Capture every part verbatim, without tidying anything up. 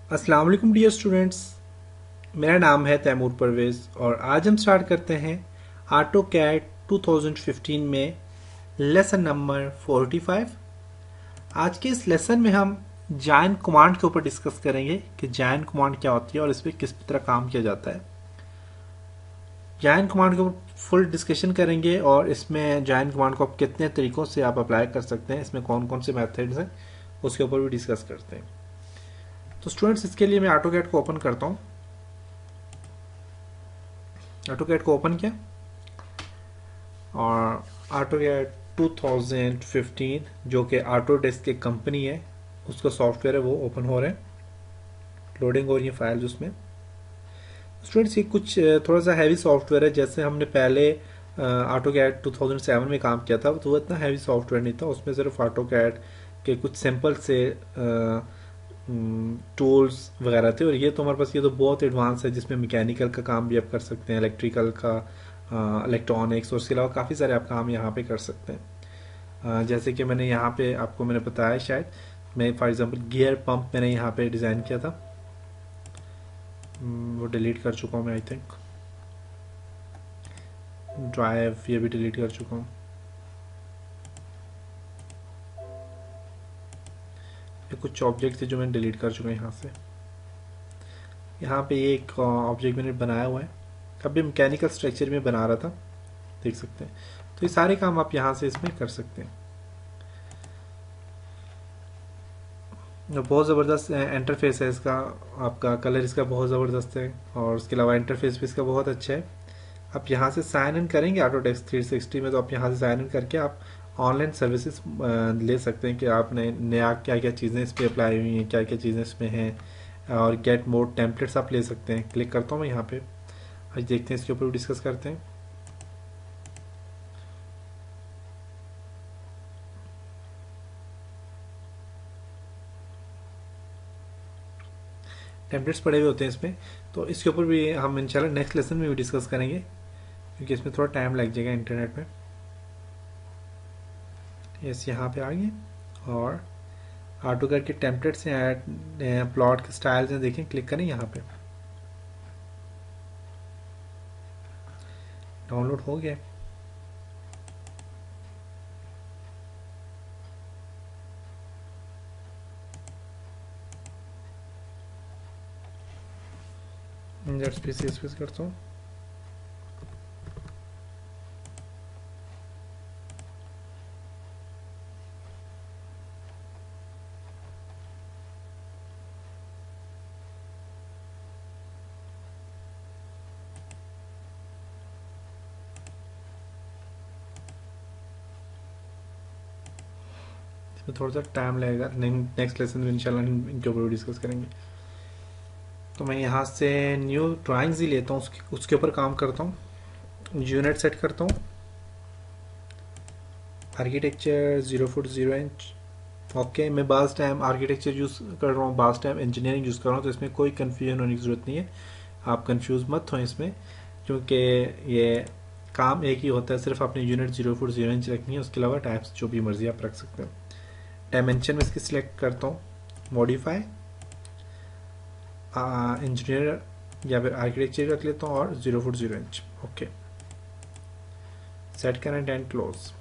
अस्सलाम वालेकुम dear students. मेरा नाम है तैमूर परवेज़ और आज हम स्टार्ट करते हैं AutoCAD two thousand fifteen में लेसन नंबर फोर्टी फाइव। आज के इस लेसन में हम जॉइन कमांड के ऊपर डिस्कस करेंगे कि जॉइन कमांड क्या होती है और इस पर किस तरह काम किया जाता है। जॉइन कमांड के ऊपर फुल डिस्कशन करेंगे और इसमें जॉइन कमांड को आप कितने तरीक़ों से आप अप्लाई कर सकते हैं, इसमें कौन कौन से मेथड्स हैं उसके ऊपर भी डिस्कस करते हैं। तो स्टूडेंट्स, इसके लिए मैं ऑटो कैड को ओपन करता हूँ। ऑटो कैड को ओपन किया और AutoCAD two thousand fifteen जो कि ऑटोडेस्क की कंपनी है उसका सॉफ्टवेयर है वो ओपन हो रहे हैं, लोडिंग हो रही है फाइल्स उसमें। स्टूडेंट्स, ये कुछ थोड़ा सा हैवी सॉफ्टवेयर है। जैसे हमने पहले AutoCAD two thousand seven में काम किया था तो वो इतना हैवी सॉफ्टवेयर नहीं था, उसमें सिर्फ ऑटो कैड के कुछ सिंपल से टूल्स वगैरह थे। और ये तो हमारे पास ये तो बहुत एडवांस है जिसमें मैकेनिकल का काम भी आप कर सकते हैं, इलेक्ट्रिकल का, इलेक्ट्रॉनिक्स, और उसके अलावा काफ़ी सारे आप काम यहाँ पे कर सकते हैं। uh, जैसे कि मैंने यहाँ पे आपको मैंने बताया, शायद मैं फॉर एग्जांपल गियर पंप मैंने यहाँ पे डिज़ाइन किया था, वो डिलीट कर चुका हूँ मैं। आई थिंक ड्राइव ये भी डिलीट कर चुका हूँ। ये कुछ ऑब्जेक्ट थे जो मैंने डिलीट कर चुका हूँ यहाँ से। यहाँ पे ये एक ऑब्जेक्ट मैंने बनाया हुआ है, अभी मैकेनिकल स्ट्रक्चर में बना रहा था, देख सकते हैं। तो ये सारे काम आप यहाँ से इसमें कर सकते हैं। बहुत ज़बरदस्त इंटरफेस है इसका, आपका कलर इसका बहुत ज़बरदस्त है और उसके अलावा इंटरफेस भी इसका बहुत अच्छा है। आप यहाँ से साइन इन करेंगे ऑटोडेस्क थ्री सिक्सटी में, तो आप यहाँ से साइन इन करके आप ऑनलाइन सर्विसेज ले सकते हैं कि आपने नया क्या क्या चीज़ें इस पर अप्लाई हुई हैं, क्या क्या चीज़ें इसमें हैं, और गेट मोड टेम्पलेट्स आप ले सकते हैं। क्लिक करता हूँ मैं यहाँ पे, आज देखते हैं इसके ऊपर डिस्कस करते हैं। टेम्पलेट्स पड़े हुए होते हैं इसमें, तो इसके ऊपर भी हम इंशाल्लाह नेक्स्ट लेसन में भी डिस्कस करेंगे क्योंकि इसमें थोड़ा टाइम लग जाएगा इंटरनेट में। यस, यहाँ पे आ गए और ऑटो कैड के टेम्पलेट्स हैं, प्लॉट के स्टाइल्स हैं, देखें, क्लिक करें यहाँ पे, डाउनलोड हो गया। Just P C S P करता हूँ। इसमें थोड़ा सा टाइम लगेगा, नेक्स्ट लेसन में इंशाल्लाह इनके ऊपर डिस्कस करेंगे। तो मैं यहाँ से न्यू ड्राइंग्स ही लेता हूँ, उसके उसके ऊपर काम करता हूँ, यूनिट सेट करता हूँ, architecture zero foot zero inch. Okay, मैं बास टाइम आर्किटेक्चर यूज़ कर रहा हूँ, बास टाइम इंजीनियरिंग यूज़ कर रहा हूँ, तो इसमें कोई कन्फ्यूजन होने की ज़रूरत नहीं है। आप कंफ्यूज मत हो इसमें, क्योंकि ये काम एक ही होता है, सिर्फ आपने unit zero foot zero inch रखनी है, उसके अलावा टाइप्स जो भी मर्जी आप रख सकते हो। डायमेंशन में इसकी सिलेक्ट करता हूँ, मॉडिफाई इंजीनियर या फिर आर्किटेक्चर रख लेता हूँ और zero foot zero inch. Okay, set current and close.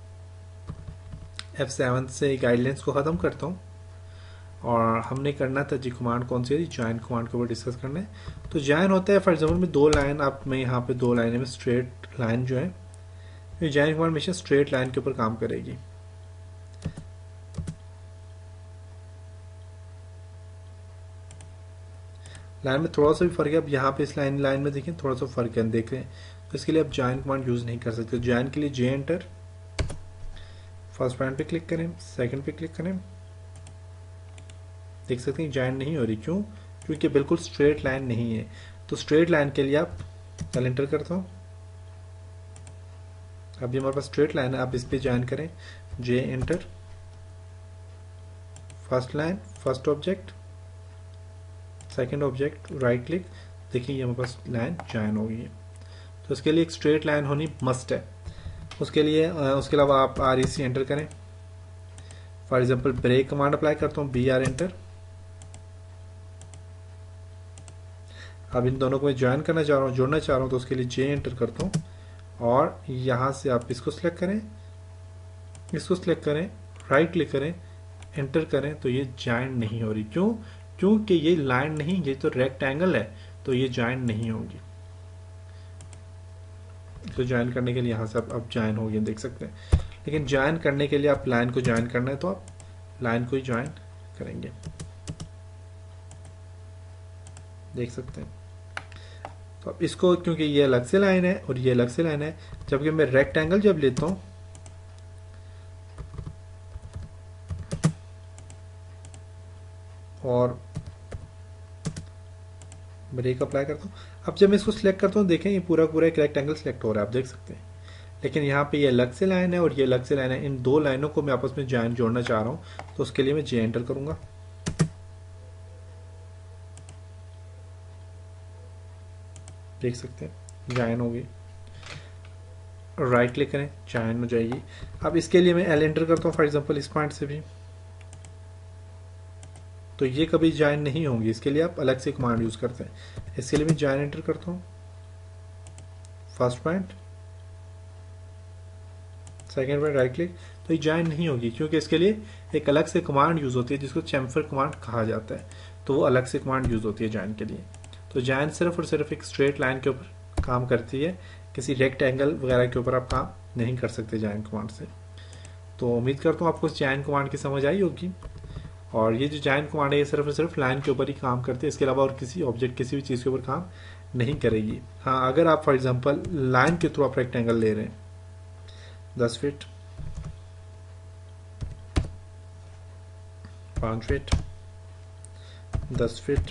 F seven से गाइडलाइंस को ख़त्म करता हूँ और हमने करना था जी कमांड कौन सी है, जॉइन कमांड के ऊपर डिस्कस करना है। तो जॉइन होता है फॉर एग्जाम्पल में दो लाइन, आप में यहाँ पे दो लाइन में स्ट्रेट लाइन जो है, ये जॉइन कमांड हमेशा स्ट्रेट लाइन के ऊपर काम करेगी। लाइन में थोड़ा सा भी फर्क है, अब यहाँ पे इस लाइन लाइन में देखें थोड़ा सा फर्क है, देख रहे हैं, तो इसके लिए आप जॉइन कमांड यूज़ नहीं कर सकते। जॉइन के लिए जे एंटर, फर्स्ट पॉइंट पे क्लिक करें, सेकंड पे क्लिक करें, देख सकते हैं जॉइन नहीं हो रही। क्यों? क्योंकि बिल्कुल स्ट्रेट लाइन नहीं है। तो स्ट्रेट लाइन के लिए आप कल एंटर करता हूँ, अभी हमारे पास स्ट्रेट लाइन है, आप इस पे जॉइन करें, J enter, first line, first object, second object, right click, देखिए ये हमारे पास लाइन जॉइन हो गई है। तो इसके लिए एक स्ट्रेट लाइन होनी मस्ट है। उसके लिए उसके अलावा आप आर ई सी एंटर करें, for example break command apply करता हूँ, बी आर एंटर, अब इन दोनों को मैं ज्वाइन करना चाह रहा हूँ, जोड़ना चाह रहा हूँ, तो उसके लिए जे एंटर करता हूँ और यहाँ से आप इसको सिलेक्ट करें, इसको सिलेक्ट करें, राइट क्लिक करें, एंटर करें, तो ये ज्वाइन नहीं हो रही। क्यों? क्योंकि ये लाइन नहीं, ये तो रेक्टेंगल है, तो ये ज्वाइन नहीं होगी। तो ज्वाइन करने के लिए यहाँ से आप अब ज्वाइन हो गए, देख सकते हैं। लेकिन ज्वाइन करने के लिए आप लाइन को ज्वाइन करना है तो आप लाइन को ही ज्वाइन करेंगे, देख सकते हैं। तो अब इसको, क्योंकि ये अलग से लाइन है और ये अलग से लाइन है, जबकि मैं रेक्टेंगल जब लेता हूं और ब्रेक अप्लाई करता हूँ, अब जब मैं इसको सिलेक्ट करता हूँ, देखें ये पूरा पूरा एक रेक्टेंगल सिलेक्ट हो रहा है, आप देख सकते हैं। लेकिन यहाँ पे ये अलग से लाइन है और ये अलग से लाइन है, इन दो लाइनों को मैं आपस में ज्वाइन जोड़ना चाह रहा हूँ, तो उसके लिए मैं जे एंटर करूंगा। देख सकते हैं ज्वाइन हो गई, राइट क्लिक करें, ज्वाइन हो जाएगी। अब इसके लिए मैं एल एंटर करता हूँ, फॉर एग्जांपल इस पॉइंट से भी, तो ये कभी ज्वाइन नहीं होंगी, इसके लिए आप अलग से कमांड यूज करते हैं। इसके लिए मैं ज्वाइन एंटर करता हूँ, first point, second point, right click, तो ये ज्वाइन नहीं होगी, क्योंकि इसके लिए एक अलग से कमांड यूज होती है जिसको चैम्फर कमांड कहा जाता है, तो वो अलग से कमांड यूज होती है ज्वाइन के लिए। तो ज्वाइन सिर्फ और सिर्फ एक स्ट्रेट लाइन के ऊपर काम करती है, किसी रेक्टेंगल वगैरह के ऊपर आप काम नहीं कर सकते ज्वाइन कमांड से। तो उम्मीद करता हूँ आपको इस ज्वाइन कमांड की समझ आई होगी। और ये जो ज्वाइन कमांड है ये सिर्फ और सिर्फ लाइन के ऊपर ही काम करती है, इसके अलावा और किसी ऑब्जेक्ट, किसी भी चीज़ के ऊपर काम नहीं करेगी। हाँ, अगर आप फॉर एग्जांपल लाइन के थ्रू आप रेक्टेंगल ले रहे हैं, दस फीट, पाँच फीट, दस फीट,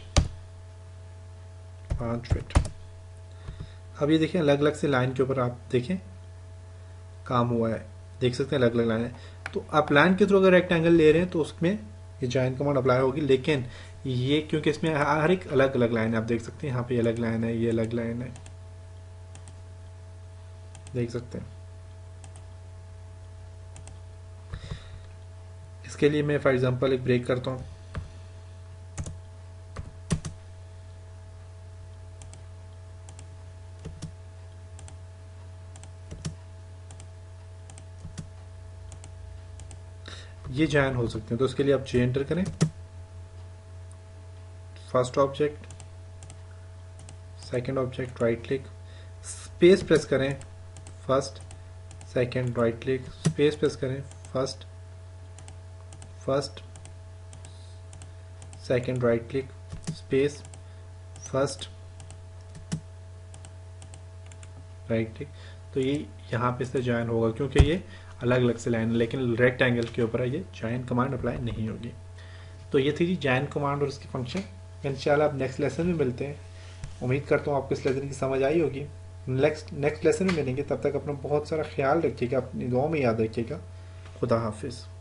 पाँच फीट, अब ये देखें अलग अलग से लाइन के ऊपर आप देखें काम हुआ है, देख सकते हैं अलग अलग लाइन है। तो आप लाइन के थ्रू अगर रेक्टेंगल ले रहे हैं तो उसमें ये ज्वाइन कमांड अप्लाई होगी। लेकिन ये क्योंकि इसमें हर एक अलग अलग लाइन है, आप देख सकते हैं यहाँ पे अलग लाइन है, ये अलग लाइन है, देख सकते हैं। इसके लिए मैं फॉर एग्जांपल एक ब्रेक करता हूँ, ये ज्वाइन हो सकते हैं, तो उसके लिए आप जे एंटर करें, first object, second object, right click, space press करें, first, second, right click, space press करें, first, first, second, right click, space, first, right click. तो ये यहाँ पे से ज्वाइन होगा क्योंकि ये अलग अलग से लाइन है, लेकिन रेक्टेंगल के ऊपर ये ज्वाइन कमांड अप्लाई नहीं होगी। तो ये थी जी ज्वाइन कमांड और उसकी फंक्शन। इंशाल्लाह अब नेक्स्ट लेसन में मिलते हैं। उम्मीद करता हूँ आपको इस लेसन की समझ आई होगी। नेक्स्ट नेक्स्ट लेसन में मिलेंगे, तब तक अपना बहुत सारा ख्याल रखिएगा, अपनी दुआ में याद रखिएगा। खुदा हाफिज़।